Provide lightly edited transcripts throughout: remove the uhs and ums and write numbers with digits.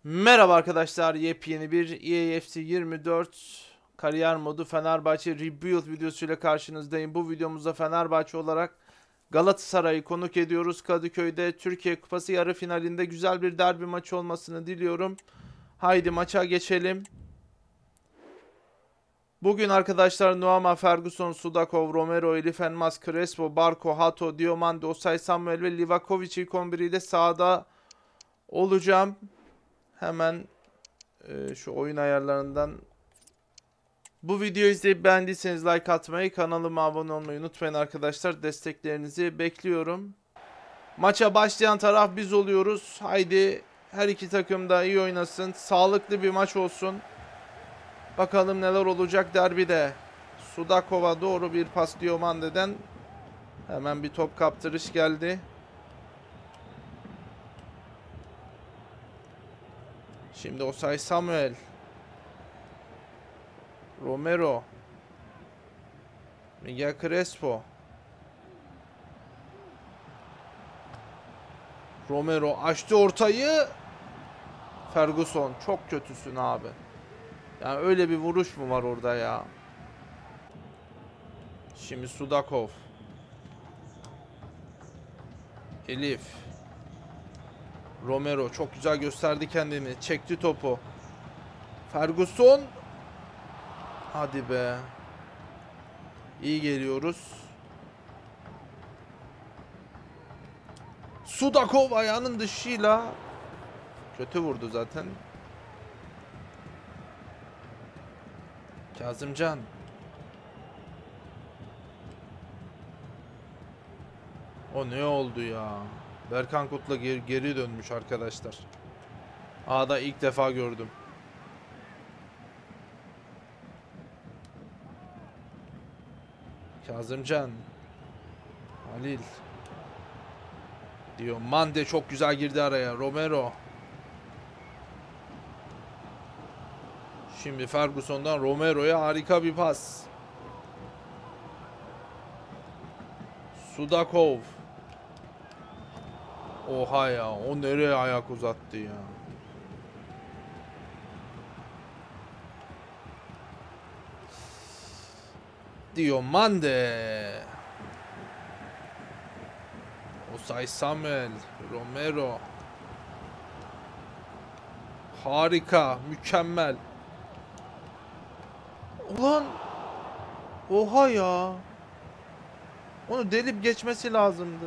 Merhaba arkadaşlar, yepyeni bir EAFC 24 kariyer modu Fenerbahçe Rebuild videosuyla karşınızdayım. Bu videomuzda Fenerbahçe olarak Galatasaray'ı konuk ediyoruz. Kadıköy'de Türkiye Kupası yarı finalinde güzel bir derbi maçı olmasını diliyorum. Haydi maça geçelim. Bugün arkadaşlar Nuama, Ferguson, Sudakov, Romero, Elif Elmas, Crespo, Barco, Hato, Diomande, Osay Samuel ve Livakovic ilk 11 ile sahada olacağım. Hemen şu oyun ayarlarından. Bu videoyu izleyip beğendiyseniz like atmayı, kanalıma abone olmayı unutmayın arkadaşlar. Desteklerinizi bekliyorum. Maça başlayan taraf biz oluyoruz. Haydi her iki takım da iyi oynasın. Sağlıklı bir maç olsun. Bakalım neler olacak derbide. Sudakov'a doğru bir pas Diomande'den. Hemen bir top kaptırış geldi. Şimdi Osay Samuel. Romero. Miguel Crespo. Romero açtı ortayı. Ferguson çok kötüsün abi. Yani öyle bir vuruş mu var orada ya? Şimdi Sudakov. Elif. Romero çok güzel gösterdi kendini. Çekti topu. Ferguson. Hadi be. İyi geliyoruz. Sudakov ayağının dışıyla. Kötü vurdu zaten. Kazımcan. O ne oldu ya? Berkan Kut'la geri dönmüş arkadaşlar. A'da ilk defa gördüm. Kazımcan. Halil. Diomande çok güzel girdi araya. Romero. Şimdi Ferguson'dan Romero'ya harika bir pas. Sudakov. Oha ya. O nereye ayak uzattı ya. Diomande. Osay Samuel. Romero. Harika. Mükemmel. Ulan. Oha ya. Onu delip geçmesi lazımdı.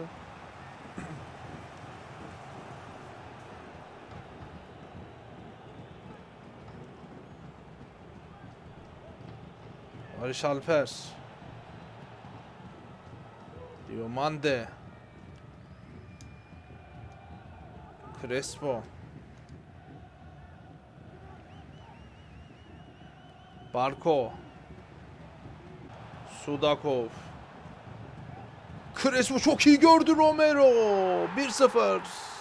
Barış Alper. Diomande. Crespo. Barco. Sudakov. Crespo çok iyi gördü Romero. 1-0.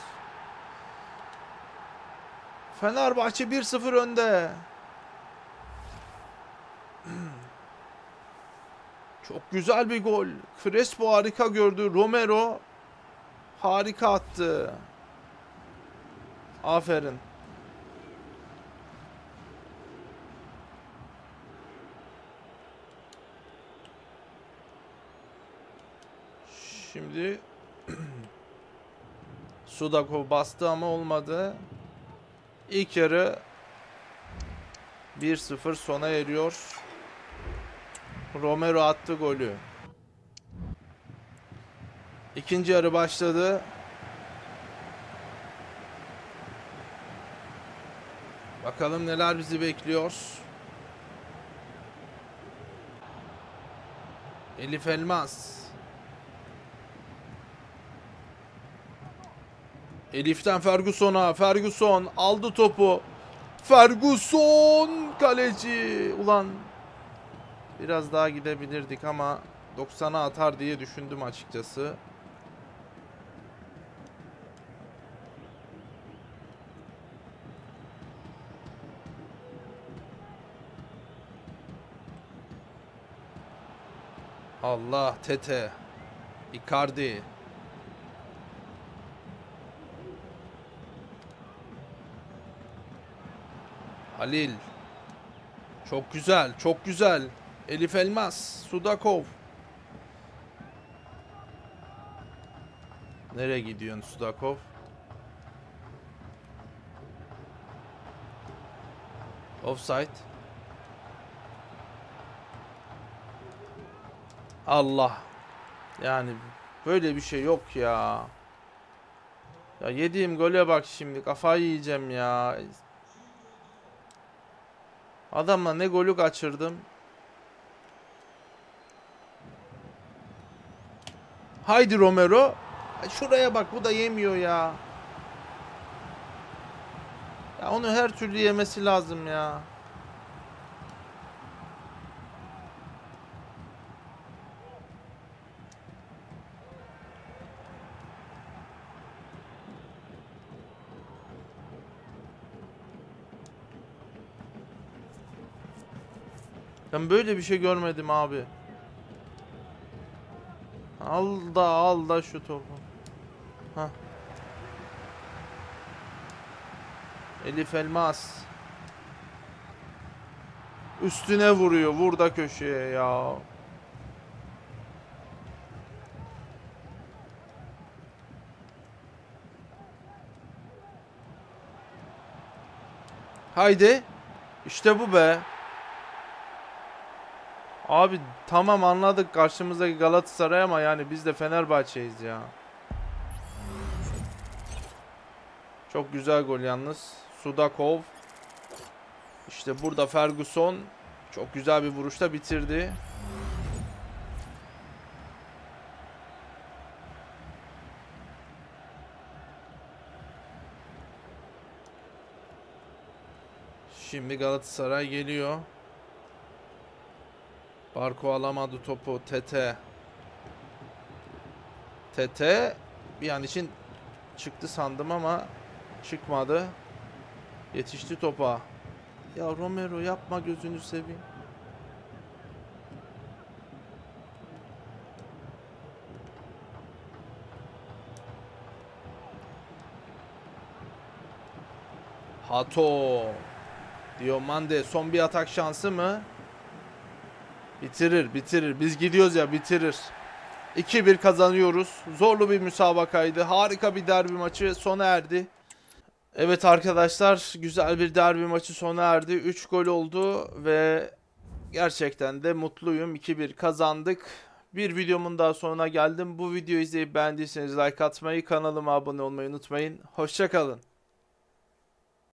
Fenerbahçe 1-0 önde. Çok güzel bir gol. Crespo harika gördü. Romero harika attı. Aferin. Şimdi Sudakov bastı ama olmadı. İlk yarı 1-0 sona eriyor. Romero attı golü. İkinci yarı başladı. Bakalım neler bizi bekliyor. Elif Elmas. Elif'ten Ferguson'a. Ferguson aldı topu. Ferguson kaleci. Ulan biraz daha gidebilirdik ama 90'a atar diye düşündüm açıkçası. Allah, Tete. Icardi. Halil. Çok güzel, çok güzel. Elif Elmas, Sudakov. Nereye gidiyorsun Sudakov? Offside. Allah. Yani böyle bir şey yok ya. Ya yediğim gole bak şimdi. Kafayı yiyeceğim ya. Adamla ne golü kaçırdım. Haydi Romero. Şuraya bak, bu da yemiyor ya. Ya onu her türlü yemesi lazım ya. Ben böyle bir şey görmedim abi. Al da şu topu. Hah. Elif Elmas. Üstüne vuruyor. Vur da köşeye ya. Haydi. İşte bu be. Abi tamam, anladık karşımızdaki Galatasaray ama yani biz de Fenerbahçe'yiz ya. Çok güzel gol yalnız. Sudakov. İşte burada Ferguson çok güzel bir vuruşla bitirdi. Şimdi Galatasaray geliyor. Barko alamadı topu. Tete. Tete bir an için çıktı sandım ama çıkmadı. Yetişti topa. Ya Romero yapma, gözünü seveyim. Hato. Diomande son bir atak şansı mı? Bitirir. Biz gidiyoruz ya, bitirir. 2-1 kazanıyoruz. Zorlu bir müsabakaydı. Harika bir derbi maçı sona erdi. Evet arkadaşlar, güzel bir derbi maçı sona erdi. 3 gol oldu ve gerçekten de mutluyum. 2-1 kazandık. Bir videomun daha sonuna geldim. Bu videoyu izleyip beğendiyseniz like atmayı, kanalıma abone olmayı unutmayın. Hoşça kalın.